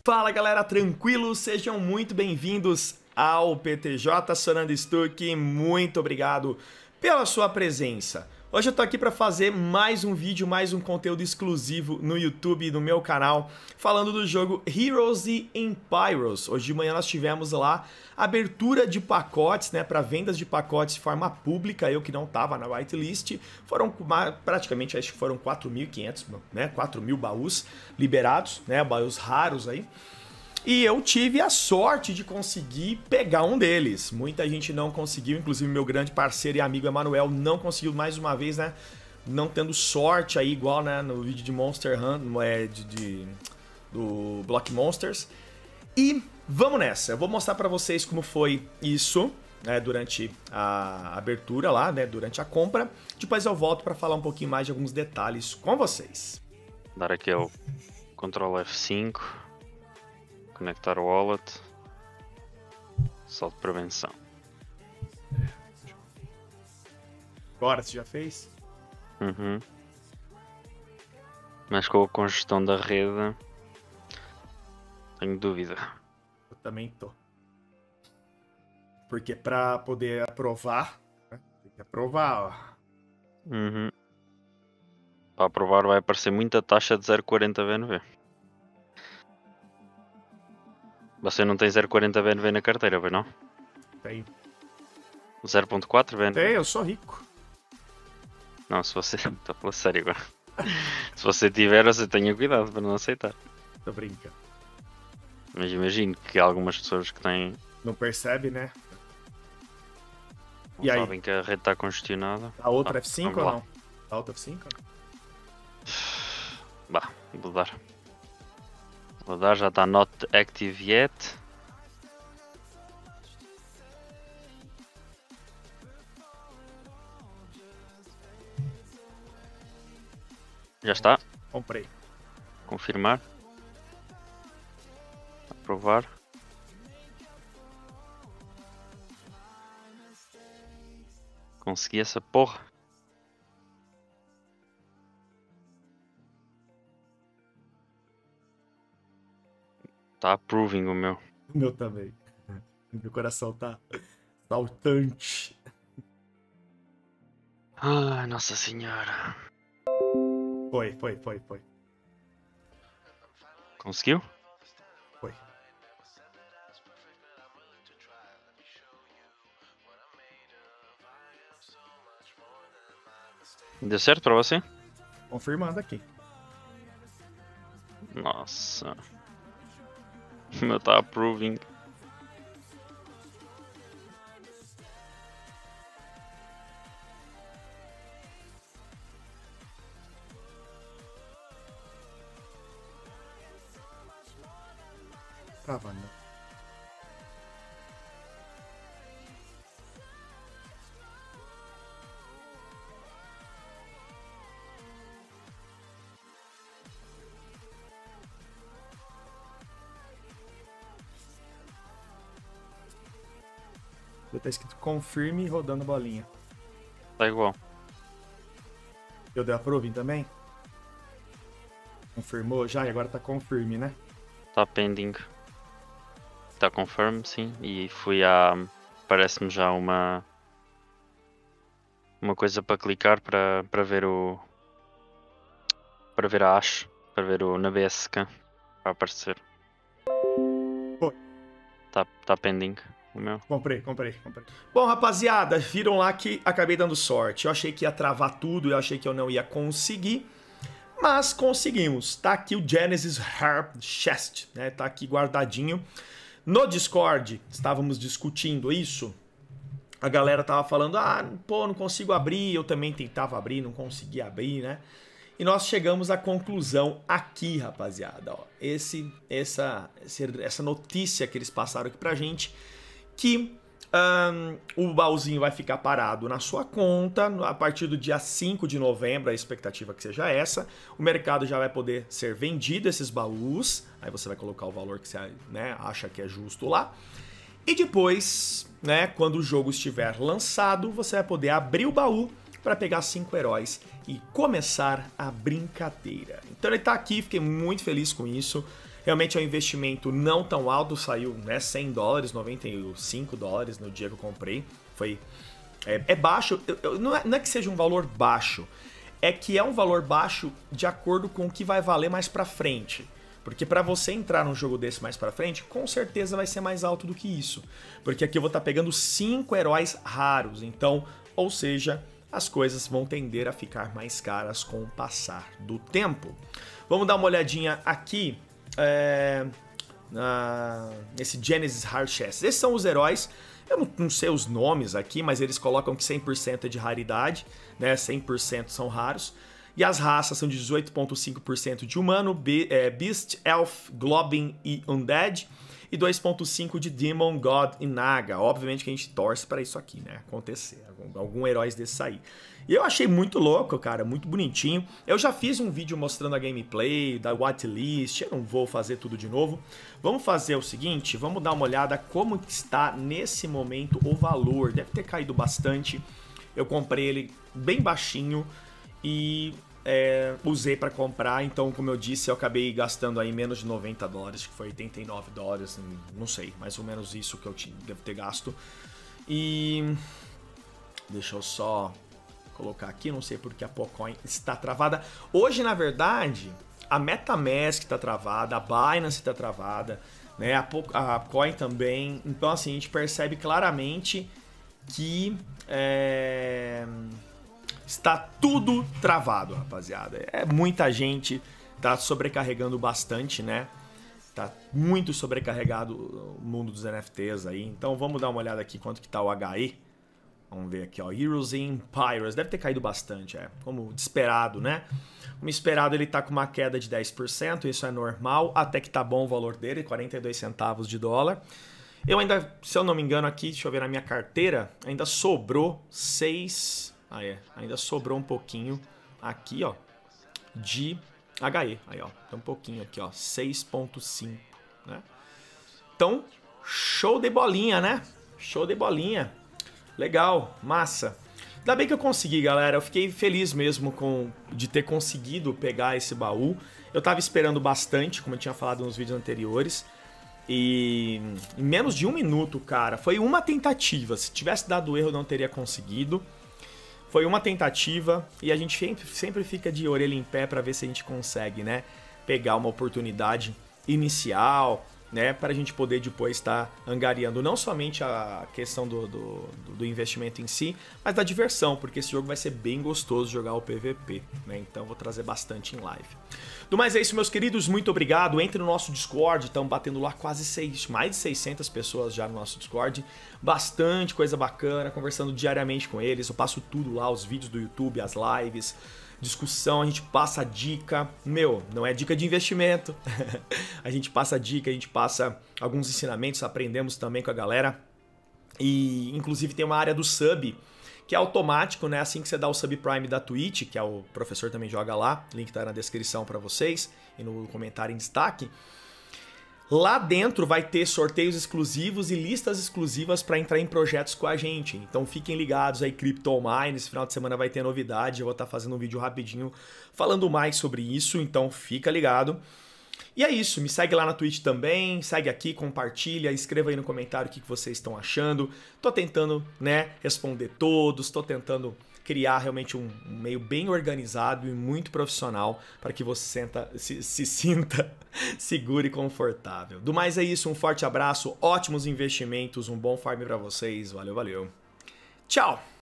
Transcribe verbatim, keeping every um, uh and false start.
Fala galera, tranquilo? Sejam muito bem-vindos ao P T J Sonando Stuck, muito obrigado pela sua presença. Hoje eu tô aqui para fazer mais um vídeo, mais um conteúdo exclusivo no YouTube, no meu canal, falando do jogo Heroes and Empires. Hoje de manhã nós tivemos lá abertura de pacotes, né, para vendas de pacotes de forma pública. Eu que não tava na whitelist, foram praticamente, acho que foram quatro mil e quinhentos, né, quatro mil baús liberados, né, baús raros aí. E eu tive a sorte de conseguir pegar um deles. Muita gente não conseguiu, inclusive meu grande parceiro e amigo Emanuel não conseguiu mais uma vez, né? Não tendo sorte aí, igual, né, no vídeo de Monster Hunt, é, de, de, do Block Monsters. E vamos nessa, eu vou mostrar pra vocês como foi isso, né, durante a abertura lá, né, durante a compra. Depois eu volto pra falar um pouquinho mais de alguns detalhes com vocês. Dar aqui o Ctrl F cinco. Conectar o wallet, só de prevenção. Agora, você já fez? Uhum. Mas com a congestão da rede, tenho dúvida. Eu também tô. Porque para poder aprovar, né, tem que aprovar, ó. Uhum. Para aprovar vai aparecer muita taxa de zero vírgula quarenta B N V. Você não tem zero vírgula quarenta B N V na carteira, vai não? Tenho. zero vírgula quatro B N V? Tem, eu sou rico. Não, se você... Estou a falar sério agora. Se você tiver, você tenha cuidado para não aceitar. Tô brincando. Mas imagino que há algumas pessoas que têm... Não percebe, né? Não E aí? sabem que a rede está congestionada. A outra Ah, F cinco vamos ou lá. não? A outra F cinco? Bah, vou dar. Vou dar, já está not active yet. Já está. Comprei. Confirmar. Aprovar. Consegui essa porra. Está approving o meu. O meu também. Meu coração tá saltante. Ai, Nossa Senhora. Foi, foi, foi, foi. Conseguiu? Foi. Deu certo para você? Confirmando aqui. Nossa. O meu tá approving. Travando. Tá escrito confirme rodando bolinha. Tá igual. Eu dei approving também? Confirmou já e agora tá confirme, né? Tá pending. Tá confirm, sim. E fui a... Parece-me já uma... Uma coisa para clicar para, para ver o... Para ver a hash. Para ver o na B S K. Para aparecer. Foi. Tá, tá pending o meu. Comprei, comprei, comprei. Bom, rapaziada, viram lá que acabei dando sorte. Eu achei que ia travar tudo, eu achei que eu não ia conseguir. Mas conseguimos. Tá aqui o Genesis Harp Chest, né? Tá aqui guardadinho. No Discord, estávamos discutindo isso. A galera tava falando, ah, pô, não consigo abrir. Eu também tentava abrir, não conseguia abrir, né? E nós chegamos à conclusão aqui, rapaziada. Ó, esse, essa, essa notícia que eles passaram aqui pra gente, que um, o baúzinho vai ficar parado na sua conta a partir do dia cinco de novembro, a expectativa que seja essa. O mercado já vai poder ser vendido esses baús, aí você vai colocar o valor que você, né, acha que é justo lá. E depois, né, quando o jogo estiver lançado, você vai poder abrir o baú para pegar cinco heróis e começar a brincadeira. Então ele tá aqui, fiquei muito feliz com isso. Realmente é um investimento não tão alto, saiu, né, cem dólares, noventa e cinco dólares no dia que eu comprei. Foi, é, é baixo, eu, eu, não, é, não é que seja um valor baixo, é que é um valor baixo de acordo com o que vai valer mais pra frente. Porque para você entrar num jogo desse mais pra frente, com certeza vai ser mais alto do que isso. Porque aqui eu vou estar pegando cinco heróis raros, então, ou seja, as coisas vão tender a ficar mais caras com o passar do tempo. Vamos dar uma olhadinha aqui é, na, nesse Genesis Hard Chest. Esses são os heróis, eu não, não sei os nomes aqui, mas eles colocam que cem por cento é de raridade, né? cem por cento são raros. E as raças são dezoito vírgula cinco por cento de humano, Be é, Beast, Elf, Goblin e Undead. E dois vírgula cinco por cento de Demon, God e Naga. Obviamente que a gente torce para isso aqui, né? Acontecer. Algum, algum herói desse sair. E eu achei muito louco, cara. Muito bonitinho. Eu já fiz um vídeo mostrando a gameplay, da whitelist. Eu não vou fazer tudo de novo. Vamos fazer o seguinte. Vamos dar uma olhada como está nesse momento o valor. Deve ter caído bastante. Eu comprei ele bem baixinho. E é, usei para comprar, então como eu disse, eu acabei gastando aí menos de noventa dólares, que foi oitenta e nove dólares, não sei, mais ou menos isso que eu tinha, devo ter gasto. E deixa eu só colocar aqui, não sei porque a Pocoin está travada. Hoje, na verdade, a MetaMask está travada, a Binance está travada, né? A, po a Coin também, então assim, a gente percebe claramente que... É... está tudo travado, rapaziada. É muita gente, tá sobrecarregando bastante, né? Tá muito sobrecarregado o mundo dos N F Ts aí. Então vamos dar uma olhada aqui quanto que tá o H E. Vamos ver aqui, ó. Heroes and Empires. Deve ter caído bastante, é. Como esperado, né? Como esperado, ele tá com uma queda de dez por cento. Isso é normal. Até que tá bom o valor dele, quarenta e dois centavos de dólar. Eu ainda, se eu não me engano aqui, deixa eu ver na minha carteira, ainda sobrou seis... Ah, é. Ainda sobrou um pouquinho aqui, ó, de H E. Aí, ó. Tem um pouquinho aqui, ó. seis ponto cinco, né? Então, show de bolinha, né? Show de bolinha. Legal, massa. Ainda bem que eu consegui, galera. Eu fiquei feliz mesmo com, de ter conseguido pegar esse baú. Eu tava esperando bastante, como eu tinha falado nos vídeos anteriores. E em menos de um minuto, cara, foi uma tentativa. Se tivesse dado erro, eu não teria conseguido. Foi uma tentativa e a gente sempre, sempre fica de orelha em pé para ver se a gente consegue, né, pegar uma oportunidade inicial, né, para a gente poder depois estar angariando não somente a questão do, do, do investimento em si, mas da diversão, porque esse jogo vai ser bem gostoso jogar o P V P, né, então vou trazer bastante em live. Do mais é isso, meus queridos, muito obrigado. Entre no nosso Discord, estamos batendo lá quase seis, mais de seiscentas pessoas já no nosso Discord. Bastante coisa bacana, conversando diariamente com eles. Eu passo tudo lá, os vídeos do YouTube, as lives, discussão, a gente passa dica. Meu, não é dica de investimento. A gente passa dica, a gente passa alguns ensinamentos, aprendemos também com a galera. E inclusive tem uma área do sub, que é automático, né? Assim que você dá o subprime da Twitch, que é o professor também joga lá, o link tá na descrição para vocês e no comentário em destaque. Lá dentro vai ter sorteios exclusivos e listas exclusivas para entrar em projetos com a gente. Então fiquem ligados aí, CryptoMine, esse final de semana vai ter novidade, eu vou estar fazendo um vídeo rapidinho falando mais sobre isso, então fica ligado. E é isso, me segue lá na Twitch também, segue aqui, compartilha, escreva aí no comentário o que vocês estão achando. Tô tentando, né, responder todos, tô tentando criar realmente um, um meio bem organizado e muito profissional para que você senta, se, se sinta seguro e confortável. Do mais é isso, um forte abraço, ótimos investimentos, um bom farm para vocês, valeu, valeu. Tchau!